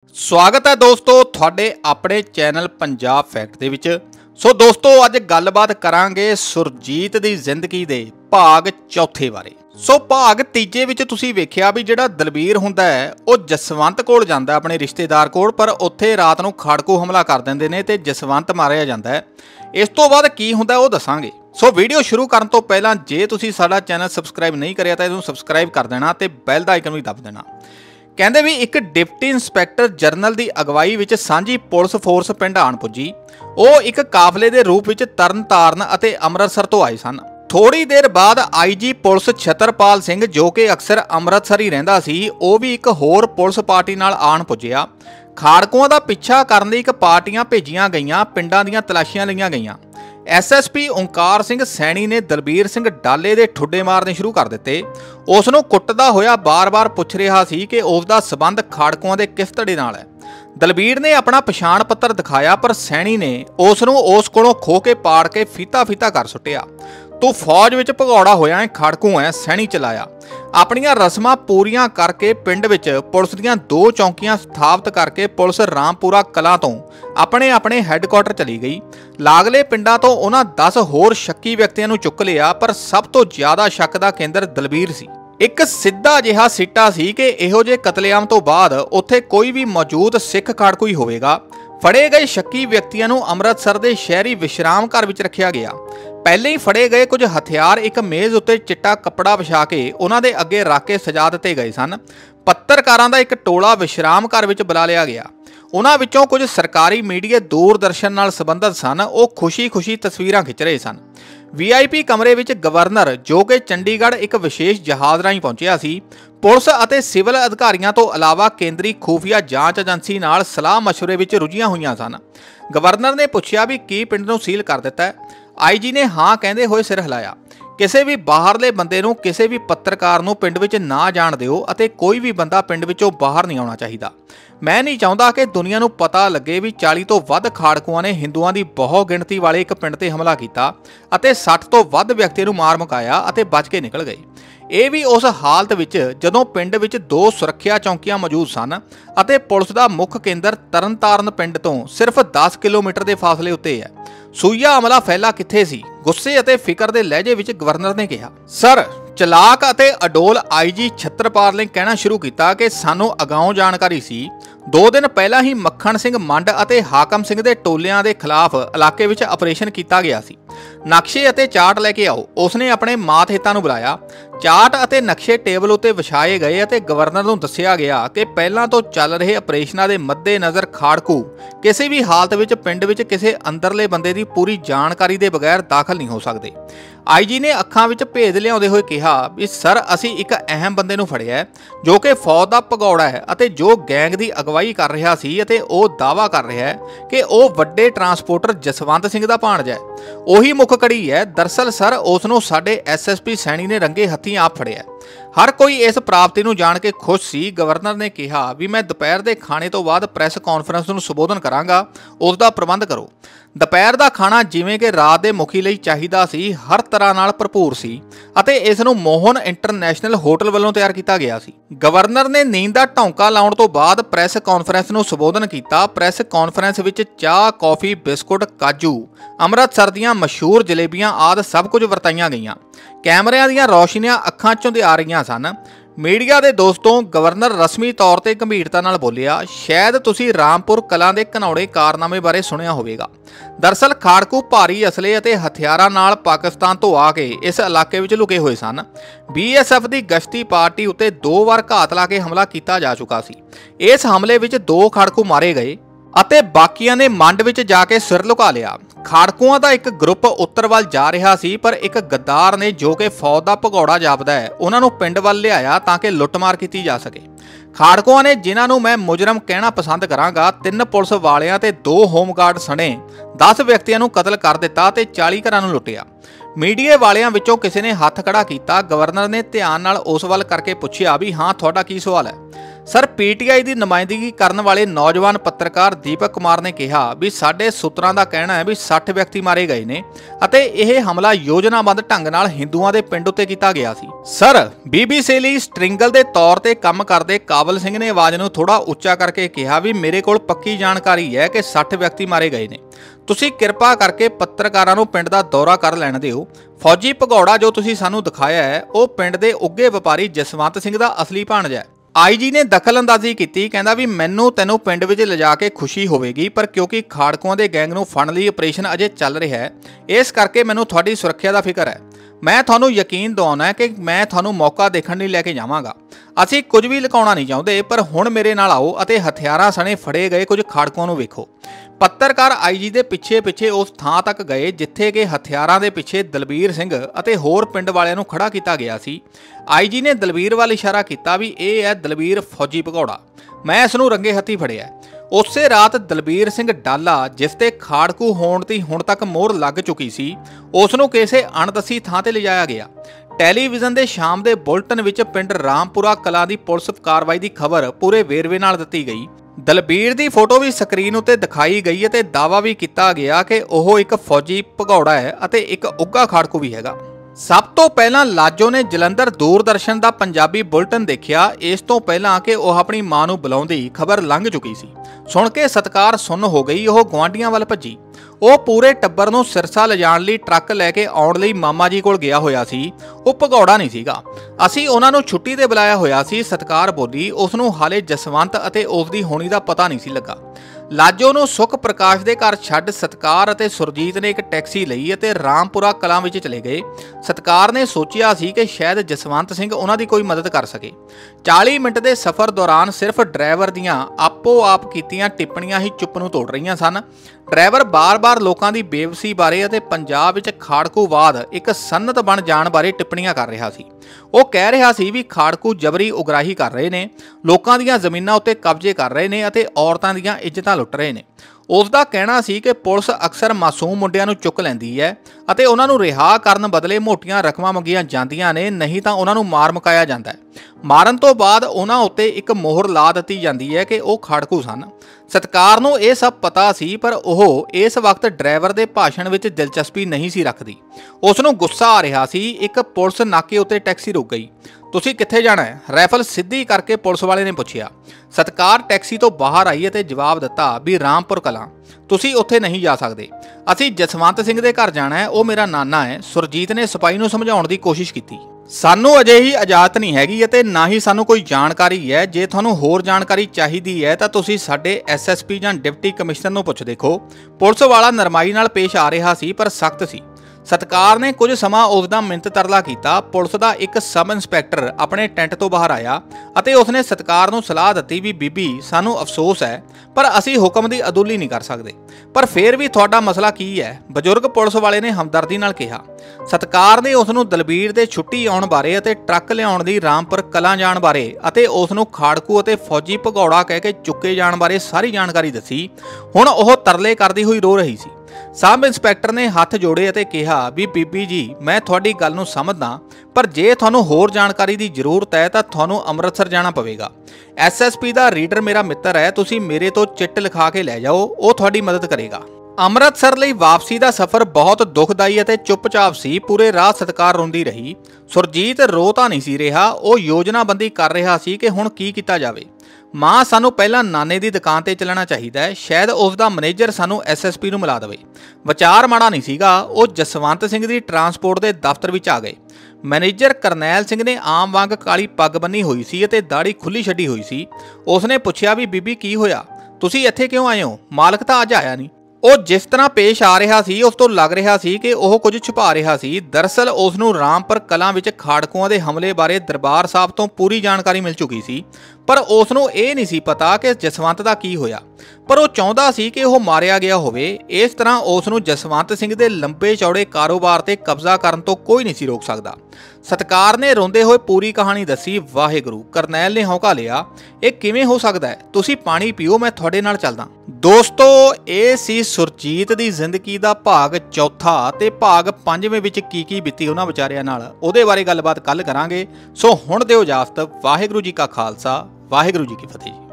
स्वागत है दोस्तों थोड़े अपने चैनल पंजाब फैक्ट दे विच। सो दोस्तों अज गलबात करांगे सुरजीत दी जिंदगी दे भाग चौथे बारे। सो भाग तीजे विच तुसीं वेखिया भी जिहड़ा दलबीर हुंदा है वह जसवंत कोल जांदा अपने रिश्तेदार कोल, पर उत्थे रात नूं खाड़कू हमला कर दिंदे ने ते जसवंत मारिया जांदा है। इस तो बाद की हुंदा है वो दसांगे। सो वीडियो शुरू करन तो पहलां जे तुसीं साडा चैनल सबसक्राइब नहीं करिया तां इहनूं सबसक्राइब कर देना ते बैल दा आइकन भी दब देना। कहते भी एक डिप्टी इंस्पैक्टर जनरल की अगवाई विच सांझी पुलिस फोर्स पिंड आण पुजी। ਉਹ एक काफले के रूप में तरन ताਰਨ ਅਤੇ ਅੰਮ੍ਰਿਤਸਰ तो आए सन। थोड़ी देर बाद IG पुलिस छतरपाल सिंह जो कि अक्सर ਅੰਮ੍ਰਿਤਸਰ ही रहिंदा सी, ਉਹ भी एक होर पुलिस पार्टी नाल आण पुज्जिया। खाड़कुआं दा पिछा करन लई एक पार्टियां भेजियां गईयां, पिंडां दीयां तलाशियां लईयां गईयां। SSP ओंकार सिंह सैनी ने दलबीर सिंह डाले दे ठुड्डे मारने शुरू कर दिते। उस नूं कुੱਟਦਾ होया बार बार पुछ रहा सी कि उसका संबंध खाड़कुआं दे किस धड़े नाल है। दलबीर ने अपना पछाण पत्र दिखाया, पर सैनी ने उस नूं उस कोलों खो के पाड़ के फीता फीता कर सुट्टिया। तू फौज विच भगौड़ा होया है, खाड़कू है, सैनी चलाया। अपनियां रस्मां पूरियां करके पिंड विच पुलिस दीयां 2 चौकियां स्थापित करके पुलिस रामपुरा कलां तो अपने अपने हैडकुआटर चली गई। लागले पिंडां तो उन्हां 10 होर शक्की व्यक्तियां नूं चुक लिया, पर सब तो ज़्यादा शक दा केंद्र दलबीर सी। एक सिद्धा जिहा सिट्टा सी कि इहो जे कतलेआम तो बाद उत्थे कोई भी मौजूद सिख खाड़कू ही होवेगा। फड़े गए शक्की व्यक्तियों को ਅੰਮ੍ਰਿਤਸਰ ਦੇ शहरी विश्राम घर ਵਿੱਚ रखा गया। पहले ही फड़े गए कुछ हथियार एक मेज़ उत्ते चिट्टा कपड़ा विछा के उन्हां दे अगे रख के सजा दिते गए सन। पत्रकारां दा एक टोला विश्राम घर ਵਿੱਚ बुला लिया गया। उन्हां विचों कुछ सरकारी मीडिया दूरदर्शन नाल संबंधित सन, वो खुशी खुशी तस्वीरां खिच रहे सन। VIP कमरे विच गवर्नर जो कि चंडीगढ़ एक विशेष जहाज़ राहीं पहुंचिया सी, पुलिस और सिविल अधिकारियों तो अलावा केंद्रीय खुफिया जांच एजेंसी नाल सलाह मशवरे विच रुझियां हुईयां सन। गवर्नर ने पुछया भी की पिंड नूं सील कर दिता है। IG ने हाँ कहते हुए सिर हिलाया। किसी भी बाहरले बंदे नूं किसी भी पत्रकार नूं पिंड विच ना जाण दिओ अते कोई भी बंदा पिंड विचों बाहर नहीं आउणा चाहीदा। मैं नहीं चाहुंदा कि दुनिया नूं पता लगे भी 40 तो वध खाड़कुआं ने हिंदुआं दी बहु गिणती वाले एक पिंड ते हमला कीता अते 60 तो वध व्यक्तियों नूं मार मुकाया अते बच के निकल गए। ਇਹ भी उस हालत विच जदों पिंड विच 2 सुरक्षा चौकियां मौजूद सन अते पुलिस दा मुख केंद्र तरन ताਰਨ पिंड तो सिर्फ 10 किलोमीटर के फासले उत्ते है। सूइया हमला फैला कित्थे सी? गुस्से अते फिकर दे लहजे विच गवर्नर ने कहा। सर चलाक अते अडोल IG छतरपाल ने कहना शुरू किया कि सानू अगाउं जानकारी सी। 2 दिन पहला ही मक्खण सिंह मंड अते हाकम सिंह दे टोलियां दे खिलाफ इलाके विच ऑपरेशन किया गया सी। नक्शे अते चार्ट लैके आओ। उसने अपने मात हितां नूं बुलाया। चार्ट अते नक्शे टेबल उत्ते विछाए गए अते गवर्नर नूं दस्सिया गया कि पहलां तो चल रहे ऑपरेशनां दे मद्देनज़र खाड़कू किसी भी हालत विच पिंड विच किसी अंदरले बंदे दी पूरी जानकारी दे बगैर दाखल नहीं हो सकते। IG ने अखां विच भेद लिआउंदे होए कहा भी सर असीं एक अहम बंदे नूं फड़िया है जो कि फौज दा भगौड़ा है अते जो गैंग दी अगवाई कर रहा सी अते ओह दावा कर रहा है कि ओह वड्डे ट्रांसपोर्टर जसवंत सिंह दा भाणजा है। ओही मुख कड़ी है। दरअसल सर उस नूं साडे SSP सैनी ने रंगे हत्थीं आप फड़िया। हर कोई इस प्राप्ति नूं जाण के खुश सी। गवर्नर ने कहा भी मैं दोपहर के खाने तो बाद प्रैस कॉन्फ्रेंस नूं संबोधन करांगा, उसका प्रबंध करो। दोपहर का खाना जिवें कि रात के मुखी लई चाहीदा सी हर तरह नाल भरपूर सी अते इस नूं मोहन इंटरनैशनल होटल वालों तैयार किया गया सी। गवर्नर ने नींद का ढौंका लाउण तो बाद प्रैस कॉन्फ्रेंस नूं संबोधन किया। प्रैस कॉन्फ्रेंस विच चाह, कॉफी, बिस्कुट, काजू, ਅੰਮ੍ਰਿਤਸਰ ਦੀਆਂ मशहूर जलेबियां आदि सब कुछ वरताईयां गईयां। कैमरिਆਂ ਦੀਆਂ रोशनियां ਅੱਖਾਂ ਚੋਂ आ रही सन। मीडिया के दोस्तों गवर्नर रस्मी तौर पर गंभीरता नाल बोलिया, शायद तुसी रामपुर कलां दे घनौड़े कारनामे बारे सुनिया होवेगा। दरअसल खाड़कू भारी असले अते हथियारां नाल पाकिस्तान तो आके इस इलाके विच लुके हुए सन। BSF की गश्ती पार्टी उत्ते 2 वार घात ला के हमला किया जा चुका सी। इस हमले विच 2 खाड़कू मारे गए अते बाकियां ने मंड विच जाके सिर लुका लिया। खाड़कुआं दा एक ग्रुप उत्तर वाल जा रहा सी, पर एक गद्दार ने जो कि फौज दा भगौड़ा जापदा है उन्हां नूं पिंड वाल लिआया ताकि लुੱਟਮਾਰ की जा सके। खाड़कुआं ने जिन्हां नूं मैं मुजरम कहना पसंद करांगा 3 पुलिस वालियां ते 2 होमगार्ड सने 10 व्यक्तियों नूं कतल कर दिता ते 40 घरां नूं लुੱਟਿਆ। मीडिया वालियां विचों किसी ने हथ खड़ा किया। गवर्नर ने ध्यान नाल उस वाल करके पुछया भी हाँ तुहाडा की सवाल है। ਸਰ ਪੀਟੀਆਈ ਦੀ ਨੁਮਾਇੰਦਗੀ ਕਰਨ ਵਾਲੇ ਨੌਜਵਾਨ ਪੱਤਰਕਾਰ ਦੀਪਕ ਕੁਮਾਰ ਨੇ ਕਿਹਾ ਵੀ ਸਾਡੇ ਸੂਤਰਾਂ ਦਾ ਕਹਿਣਾ ਹੈ ਵੀ 60 ਵਿਅਕਤੀ ਮਾਰੇ ਗਏ ਨੇ ਅਤੇ ਇਹ ਹਮਲਾ ਯੋਜਨਾਬੱਧ ਢੰਗ ਨਾਲ ਹਿੰਦੂਆਂ ਦੇ ਪਿੰਡ ਉੱਤੇ ਕੀਤਾ ਗਿਆ ਸੀ। ਸਰ BBC ਲਈ ਸਟ੍ਰਿੰਗਲ ਦੇ ਤੌਰ ਤੇ ਕੰਮ ਕਰਦੇ ਕਾਬਲ ਸਿੰਘ ਨੇ ਆਵਾਜ਼ ਨੂੰ ਥੋੜਾ ਉੱਚਾ ਕਰਕੇ ਕਿਹਾ ਵੀ ਮੇਰੇ ਕੋਲ ਪੱਕੀ ਜਾਣਕਾਰੀ ਹੈ ਕਿ 60 ਵਿਅਕਤੀ ਮਾਰੇ ਗਏ ਨੇ। ਤੁਸੀਂ ਕਿਰਪਾ ਕਰਕੇ ਪੱਤਰਕਾਰਾਂ ਨੂੰ ਪਿੰਡ ਦਾ ਦੌਰਾ ਕਰ ਲੈਣ ਦਿਓ। ਫੌਜੀ ਭਗੌੜਾ ਜੋ ਤੁਸੀਂ ਸਾਨੂੰ ਦਿਖਾਇਆ ਹੈ ਉਹ ਪਿੰਡ ਦੇ ਉੱਗੇ ਵਪਾਰੀ ਜਸਵੰਤ ਸਿੰਘ ਦਾ ਅਸਲੀ ਭਾਣਜਾ ਹੈ। ਆਈਜੀ ਨੇ ਦਖਲਅੰਦਾਜ਼ੀ ਕੀਤੀ, ਕਹਿੰਦਾ ਵੀ ਮੈਨੂੰ ਤੈਨੂੰ ਪਿੰਡ ਵਿੱਚ ਲਿਜਾ ਕੇ ਖੁਸ਼ੀ ਹੋਵੇਗੀ, ਪਰ ਕਿਉਂਕਿ ਖਾੜਕੂਆਂ ਦੇ ਗੈਂਗ ਨੂੰ ਫੜਨ ਲਈ ਆਪਰੇਸ਼ਨ ਅਜੇ ਚੱਲ ਰਿਹਾ ਹੈ, ਇਸ ਕਰਕੇ ਮੈਨੂੰ ਤੁਹਾਡੀ ਸੁਰੱਖਿਆ ਦਾ ਫਿਕਰ ਹੈ। ਮੈਂ ਤੁਹਾਨੂੰ ਯਕੀਨ ਦਿਵਾਉਣਾ ਹੈ ਕਿ ਮੈਂ ਤੁਹਾਨੂੰ ਮੌਕਾ ਦੇਖਣ ਲਈ ਲੈ ਕੇ ਜਾਵਾਂਗਾ। ਅਸੀਂ ਕੁਝ ਵੀ ਲੁਕਾਉਣਾ ਨਹੀਂ ਚਾਹੁੰਦੇ, ਪਰ ਹੁਣ ਮੇਰੇ ਨਾਲ ਆਓ ਅਤੇ ਹਥਿਆਰਾਂ ਸਣੇ ਫੜੇ ਗਏ ਕੁਝ ਖਾੜਕੂਆਂ ਨੂੰ ਵੇਖੋ। ਪੱਤਰਕਾਰ ਆਈਜੀ ਦੇ ਪਿੱਛੇ ਉਸ ਥਾਂ ਤੱਕ ਗਏ ਜਿੱਥੇ ਕਿ ਹਥਿਆਰਾਂ ਦੇ ਪਿੱਛੇ ਦਲਬੀਰ ਸਿੰਘ ਅਤੇ ਹੋਰ ਪਿੰਡ ਵਾਲਿਆਂ ਨੂੰ ਖੜਾ ਕੀਤਾ ਗਿਆ ਸੀ। ਆਈਜੀ ਨੇ ਦਲਬੀਰ ਵੱਲ ਇਸ਼ਾਰਾ ਕੀਤਾ ਵੀ ਇਹ ਹੈ ਦਲਬੀਰ ਫੌਜੀ ਭਗੌੜਾ, ਮੈਂ ਇਸ ਨੂੰ ਰੰਗੇ ਹੱਥੀ ਫੜਿਆ। ਉਸੇ ਰਾਤ ਦਲਬੀਰ ਸਿੰਘ ਡਾਲਾ, ਜਿਸ ਤੇ ਖਾੜਕੂ ਹੋਣ ਦੀ ਹੁਣ ਤੱਕ ਮੋਹਰ ਲੱਗ ਚੁੱਕੀ ਸੀ, ਉਸ ਨੂੰ ਕਿਸੇ ਅਣਦੱਸੀ ਥਾਂ ਤੇ ਲਿਜਾਇਆ ਗਿਆ। ਟੈਲੀਵਿਜ਼ਨ ਦੇ ਸ਼ਾਮ ਦੇ ਬੁਲਟਨ ਵਿੱਚ ਪਿੰਡ ਰਾਮਪੁਰਾ ਕਲਾਂ ਦੀ ਪੁਲਿਸ ਕਾਰਵਾਈ ਦੀ ਖਬਰ ਪੂਰੇ ਵੇਰਵੇ ਨਾਲ ਦਿੱਤੀ ਗਈ। ਦਲਬੀਰ ਦੀ ਫੋਟੋ ਵੀ ਸਕਰੀਨ ਉੱਤੇ ਦਿਖਾਈ ਗਈ ਅਤੇ ਦਾਅਵਾ ਵੀ ਕੀਤਾ ਗਿਆ ਕਿ ਉਹ ਇੱਕ ਫੌਜੀ ਭਗੌੜਾ ਹੈ ਅਤੇ ਇੱਕ ਉੱਘਾ ਖਾੜਕੂ ਵੀ ਹੈਗਾ। ਸਭ ਤੋਂ ਪਹਿਲਾਂ ਲਾਜੋ ਨੇ ਜਲੰਧਰ ਦੂਰਦਰਸ਼ਨ ਦਾ ਪੰਜਾਬੀ ਬੁਲਟਨ ਦੇਖਿਆ। ਇਸ ਤੋਂ ਪਹਿਲਾਂ ਕਿ ਉਹ ਆਪਣੀ ਮਾਂ ਨੂੰ ਬੁਲਾਉਂਦੀ ਖਬਰ ਲੰਘ ਚੁੱਕੀ ਸੀ। ਸੁਣ ਕੇ ਸਤਕਾਰ ਸੁੰਨ ਹੋ ਗਈ। ਉਹ ਗੁਆਂਢੀਆਂ ਵੱਲ ਭੱਜੀ। ਉਹ ਪੂਰੇ ਟੱਬਰ ਨੂੰ ਸਿਰਸਾ ਲਿਜਾਣ ਲਈ ਟਰੱਕ ਲੈ ਕੇ ਆਉਣ ਲਈ ਮਾਮਾ ਜੀ ਕੋਲ ਗਿਆ ਹੋਇਆ ਸੀ। ਉਹ ਭਗੌੜਾ ਨਹੀਂ ਸੀਗਾ, ਅਸੀਂ ਉਹਨਾਂ ਨੂੰ ਛੁੱਟੀ ਤੇ ਬੁਲਾਇਆ ਹੋਇਆ ਸੀ। ਸਤਕਾਰ ਬੋਲੀ, ਉਸ ਨੂੰ ਹਾਲੇ ਜਸਵੰਤ ਅਤੇ ਉਸ ਦੀ ਹੋਣੀ ਦਾ ਪਤਾ ਨਹੀਂ ਸੀ ਲੱਗਾ। ਲਾਜੋ ਨੂੰ ਸੁਖ ਪ੍ਰਕਾਸ਼ ਦੇ ਘਰ ਛੱਡ ਸਤਕਾਰ ਅਤੇ ਸੁਰਜੀਤ ਨੇ ਇੱਕ ਟੈਕਸੀ ਲਈ ਅਤੇ ਰਾਮਪੁਰਾ ਕਲਾਂ ਵਿੱਚ ਚਲੇ ਗਏ। ਸਤਕਾਰ ਨੇ ਸੋਚਿਆ ਸੀ ਕਿ ਸ਼ਾਇਦ ਜਸਵੰਤ ਸਿੰਘ ਉਹਨਾਂ ਦੀ ਕੋਈ ਮਦਦ ਕਰ ਸਕੇ। 40 ਮਿੰਟ ਦੇ ਸਫ਼ਰ ਦੌਰਾਨ ਸਿਰਫ ਡਰਾਈਵਰ ਦੀਆਂ ਆਪੋ ਆਪ ਕੀਤੀਆਂ ਟਿੱਪਣੀਆਂ ਹੀ ਚੁੱਪ ਨੂੰ ਤੋੜ ਰਹੀਆਂ ਸਨ। ਡਰਾਈਵਰ ਬਾਰ-ਬਾਰ ਲੋਕਾਂ ਦੀ ਬੇਵਸੀ ਬਾਰੇ ਅਤੇ ਪੰਜਾਬ ਵਿੱਚ ਖਾੜਕੂਵਾਦ ਇੱਕ ਸਨਅਤ ਬਣ ਜਾਣ ਬਾਰੇ ਟਿੱਪਣੀਆਂ ਕਰ ਰਿਹਾ ਸੀ। ਉਹ ਕਹਿ ਰਿਹਾ ਸੀ ਵੀ ਖਾੜਕੂ ਜਬਰੀ ਉਗਰਾਹੀ ਕਰ ਰਹੇ ਨੇ, ਲੋਕਾਂ ਦੀਆਂ ਜ਼ਮੀਨਾਂ ਉੱਤੇ ਕਬਜ਼ੇ ਕਰ ਰਹੇ ਨੇ ਅਤੇ ਔਰਤਾਂ ਦੀਆਂ ਇੱਜ਼ਤਾਂ ਲੁੱਟ ਰਹੇ ਨੇ। ਉਸ ਦਾ ਕਹਿਣਾ ਸੀ ਕਿ ਪੁਲਿਸ ਅਕਸਰ ਮਾਸੂਮ ਮੁੰਡਿਆਂ ਨੂੰ ਚੁੱਕ ਲੈਂਦੀ ਹੈ ਅਤੇ ਉਹਨਾਂ ਨੂੰ ਰਿਹਾ ਕਰਨ ਬਦਲੇ ਮੋਟੀਆਂ ਰਕਮਾਂ ਮੰਗੀਆਂ ਜਾਂਦੀਆਂ ਨੇ, ਨਹੀਂ ਤਾਂ ਉਹਨਾਂ ਨੂੰ ਮਾਰ ਮੁਕਾਇਆ ਜਾਂਦਾ ਹੈ। ਮਾਰਨ ਤੋਂ ਬਾਅਦ ਉਹਨਾਂ ਉੱਤੇ ਇੱਕ ਮੋਹਰ ਲਾ ਦਿੱਤੀ ਜਾਂਦੀ ਹੈ ਕਿ ਉਹ ਖਾੜਕੂ ਸਨ। ਸਤਕਾਰ ਨੂੰ ਇਹ ਸਭ ਪਤਾ ਸੀ, ਪਰ ਉਹ ਇਸ ਵਕਤ ਡਰਾਈਵਰ ਦੇ ਭਾਸ਼ਣ ਵਿੱਚ ਦਿਲਚਸਪੀ ਨਹੀਂ ਸੀ ਰੱਖਦੀ। ਉਸ ਨੂੰ ਗੁੱਸਾ ਆ ਰਿਹਾ ਸੀ। ਇੱਕ ਪੁਲਿਸ ਨਾਕੇ ਉੱਤੇ ਟੈਕਸੀ ਰੁਕ ਗਈ। ਤੁਸੀਂ ਕਿੱਥੇ ਜਾਣਾ ਹੈ? ਰਾਈਫਲ ਸਿੱਧੀ ਕਰਕੇ ਪੁਲਿਸ ਵਾਲੇ ਨੇ ਪੁੱਛਿਆ। ਸਤਕਾਰ ਟੈਕਸੀ ਤੋਂ ਬਾਹਰ ਆਈ ਅਤੇ ਜਵਾਬ ਦਿੱਤਾ ਵੀ ਰਾਮਪੁਰ ਕਲਾਂ, ਤੁਸੀਂ ਉੱਥੇ ਨਹੀਂ ਜਾ ਸਕਦੇ। ਅਸੀਂ ਜਸਵੰਤ ਸਿੰਘ ਦੇ ਘਰ ਜਾਣਾ ਹੈ, ਉਹ ਮੇਰਾ ਨਾਨਾ ਹੈ। ਸੁਰਜੀਤ ਨੇ ਸਿਪਾਹੀ ਨੂੰ ਸਮਝਾਉਣ ਦੀ ਕੋਸ਼ਿਸ਼ ਕੀਤੀ। ਸਾਨੂੰ ਅਜੇ ਹੀ ਇਜਾਜ਼ਤ ਨਹੀਂ ਹੈਗੀ ਅਤੇ ਨਾ ਹੀ ਸਾਨੂੰ ਕੋਈ ਜਾਣਕਾਰੀ ਹੈ। ਜੇ ਤੁਹਾਨੂੰ ਹੋਰ ਜਾਣਕਾਰੀ ਚਾਹੀਦੀ ਹੈ ਤਾਂ ਤੁਸੀਂ ਸਾਡੇ ਐਸਐਸਪੀ ਜਾਂ ਡਿਪਟੀ ਕਮਿਸ਼ਨਰ ਨੂੰ ਪੁੱਛ ਦੇਖੋ। ਪੁਲਿਸ ਵਾਲਾ ਨਰਮਾਈ ਨਾਲ ਪੇਸ਼ ਆ ਰਿਹਾ ਸੀ, ਪਰ ਸਖਤ ਸੀ। ਸਤਕਾਰ ਨੇ ਕੁਝ ਸਮਾਂ ਉਸ ਦਾ ਮਿੰਨਤ ਤਰਲਾ ਕੀਤਾ। ਪੁਲਿਸ ਦਾ ਇੱਕ ਸਬ ਇੰਸਪੈਕਟਰ ਆਪਣੇ ਟੈਂਟ ਤੋਂ ਬਾਹਰ ਆਇਆ ਅਤੇ ਉਸਨੇ ਸਤਕਾਰ ਨੂੰ ਸਲਾਹ ਦਿੱਤੀ ਵੀ ਬੀਬੀ, ਸਾਨੂੰ ਅਫਸੋਸ ਹੈ ਪਰ ਅਸੀਂ ਹੁਕਮ ਦੀ ਅਦੁੱਲੀ ਨਹੀਂ ਕਰ ਸਕਦੇ, ਪਰ ਫੇਰ ਵੀ ਤੁਹਾਡਾ ਮਸਲਾ ਕੀ ਹੈ? ਬਜ਼ੁਰਗ ਪੁਲਿਸ ਵਾਲੇ ਨੇ ਹਮਦਰਦੀ ਨਾਲ ਕਿਹਾ। ਸਤਕਾਰ ਨੇ ਉਸ ਨੂੰ ਦਲਬੀਰ ਦੇ ਛੁੱਟੀ ਆਉਣ ਬਾਰੇ ਅਤੇ ਟਰੱਕ ਲਿਆਉਣ ਦੀ ਰਾਮਪੁਰ ਕਲਾਂ ਜਾਣ ਬਾਰੇ ਅਤੇ ਉਸ ਨੂੰ ਖਾੜਕੂ ਅਤੇ ਫੌਜੀ ਭਗੌੜਾ ਕਹਿ ਕੇ ਚੁੱਕੇ ਜਾਣ ਬਾਰੇ ਸਾਰੀ ਜਾਣਕਾਰੀ ਦੱਸੀ। ਹੁਣ ਉਹ ਤਰਲੇ ਕਰਦੀ ਹੋਈ ਰੋ ਰਹੀ ਸੀ। ਸਬ ਇੰਸਪੈਕਟਰ ਨੇ ਹੱਥ ਜੋੜੇ ਅਤੇ ਕਿਹਾ ਵੀ ਬੀਬੀ ਜੀ, ਮੈਂ ਤੁਹਾਡੀ ਗੱਲ ਨੂੰ ਸਮਝਦਾ, ਪਰ ਜੇ ਤੁਹਾਨੂੰ ਹੋਰ ਜਾਣਕਾਰੀ ਦੀ ਜ਼ਰੂਰਤ ਹੈ ਤਾਂ ਤੁਹਾਨੂੰ ਅੰਮ੍ਰਿਤਸਰ ਜਾਣਾ ਪਵੇਗਾ। ਐਸਐਸਪੀ ਦਾ ਰੀਡਰ ਮੇਰਾ ਮਿੱਤਰ ਹੈ, ਤੁਸੀਂ ਮੇਰੇ ਤੋਂ ਚਿੱਟ ਲਿਖਾ ਕੇ ਲੈ ਜਾਓ, ਉਹ ਤੁਹਾਡੀ ਮਦਦ ਕਰੇਗਾ। ਅੰਮ੍ਰਿਤਸਰ ਲਈ ਵਾਪਸੀ ਦਾ ਸਫ਼ਰ ਬਹੁਤ ਦੁਖਦਾਈ ਅਤੇ ਚੁੱਪਚਾਪ ਸੀ। ਪੂਰੇ ਰਾਹ ਸਤਕਾਰ ਰੋਂਦੀ ਰਹੀ। ਸੁਰਜੀਤ ਰੋ ਤਾਂ ਨਹੀਂ ਸੀ ਰਿਹਾ, ਉਹ ਯੋਜਨਾਬੰਦੀ ਕਰ ਰਿਹਾ ਸੀ ਕਿ ਹੁਣ ਕੀ ਕੀਤਾ ਜਾਵੇ। ਮਾਂ, ਸਾਨੂੰ ਪਹਿਲਾਂ ਨਾਨੇ ਦੀ ਦੁਕਾਨ ਤੇ ਚੱਲਣਾ ਚਾਹੀਦਾ ਹੈ, ਸ਼ਾਇਦ ਉਸ ਦਾ ਮੈਨੇਜਰ ਸਾਨੂੰ ਐਸਐਸਪੀ ਨੂੰ ਮਿਲਾ ਦੇਵੇ। ਵਿਚਾਰ ਮਾੜਾ ਨਹੀਂ ਸੀਗਾ। ਉਹ ਜਸਵੰਤ ਸਿੰਘ ਦੀ ਟਰਾਂਸਪੋਰਟ ਦੇ ਦਫ਼ਤਰ ਵਿੱਚ ਆ ਗਏ। ਮੈਨੇਜਰ ਕਰਨੈਲ ਸਿੰਘ ਨੇ ਆਮ ਵਾਂਗ ਕਾਲੀ ਪੱਗ ਬੰਨੀ ਹੋਈ ਸੀ ਅਤੇ ਦਾੜੀ ਖੁੱਲੀ ਛੱਡੀ ਹੋਈ ਸੀ। ਉਸਨੇ ਪੁੱਛਿਆ ਵੀ ਬੀਬੀ ਕੀ ਹੋਇਆ, ਤੁਸੀਂ ਇੱਥੇ ਕਿਉਂ ਆਏ ਹੋ? ਮਾਲਕ ਤਾਂ ਅੱਜ ਆਇਆ ਨਹੀਂ। ਉਹ ਜਿਸ ਤਰ੍ਹਾਂ ਪੇਸ਼ ਆ ਰਿਹਾ ਸੀ ਉਸ ਤੋਂ ਲੱਗ ਰਿਹਾ ਸੀ ਕਿ ਉਹ ਕੁਝ ਛੁਪਾ ਰਿਹਾ ਸੀ। ਦਰਅਸਲ ਉਸ ਨੂੰ ਰਾਮਪੁਰ ਕਲਾਂ ਵਿੱਚ ਖਾੜਕੂਆਂ ਦੇ ਹਮਲੇ ਬਾਰੇ ਦਰਬਾਰ ਸਾਹਿਬ ਤੋਂ ਪੂਰੀ ਜਾਣਕਾਰੀ ਮਿਲ ਚੁੱਕੀ ਸੀ, ਪਰ ਉਸ ਨੂੰ ਇਹ ਨਹੀਂ ਸੀ ਪਤਾ ਕਿ ਜਸਵੰਤ ਦਾ ਕੀ ਹੋਇਆ। ਪਰ ਉਹ ਚਾਹੁੰਦਾ ਸੀ ਕਿ ਉਹ ਮਾਰਿਆ ਗਿਆ ਹੋਵੇ। ਇਸ ਤਰ੍ਹਾਂ ਉਸ ਨੂੰ ਜਸਵੰਤ ਸਿੰਘ ਦੇ ਲੰਬੇ ਚੌੜੇ ਕਾਰੋਬਾਰ ਤੇ ਕਬਜ਼ਾ ਕਰਨ ਤੋਂ ਕੋਈ ਨਹੀਂ ਸੀ ਰੋਕ ਸਕਦਾ। ਸਤਕਾਰ ਨੇ ਰੋਂਦੇ ਹੋਏ ਪੂਰੀ ਕਹਾਣੀ ਦੱਸੀ। ਵਾਹਿਗੁਰੂ, ਕਰਨੈਲ ਨੇ ਹੌਂਕਾ ਲਿਆ, ਇਹ ਕਿਵੇਂ ਹੋ ਸਕਦਾ ਹੈ? ਤੁਸੀਂ ਪਾਣੀ ਪੀਓ, ਮੈਂ ਤੁਹਾਡੇ ਨਾਲ ਚੱਲਦਾ। ਦੋਸਤੋ, ਇਹ ਸੀ ਸੁਰਜੀਤ ਦੀ ਜ਼ਿੰਦਗੀ ਦਾ ਭਾਗ ਚੌਥਾ ਤੇ ਭਾਗ 5ਵੇਂ ਵਿੱਚ ਕੀ ਬੀਤੀ ਉਹਨਾਂ ਵਿਚਾਰਿਆਂ ਨਾਲ, ਉਹਦੇ ਬਾਰੇ ਗੱਲਬਾਤ ਕੱਲ ਕਰਾਂਗੇ। ਸੋ ਹੁਣ ਦਿਓ ਇਜਾਜ਼ਤ। ਵਾਹਿਗੁਰੂ ਜੀ ਕਾ ਖਾਲਸਾ, ਵਾਹਿਗੁਰੂ ਜੀ ਕੀ ਫਤਿਹ ਜੀ।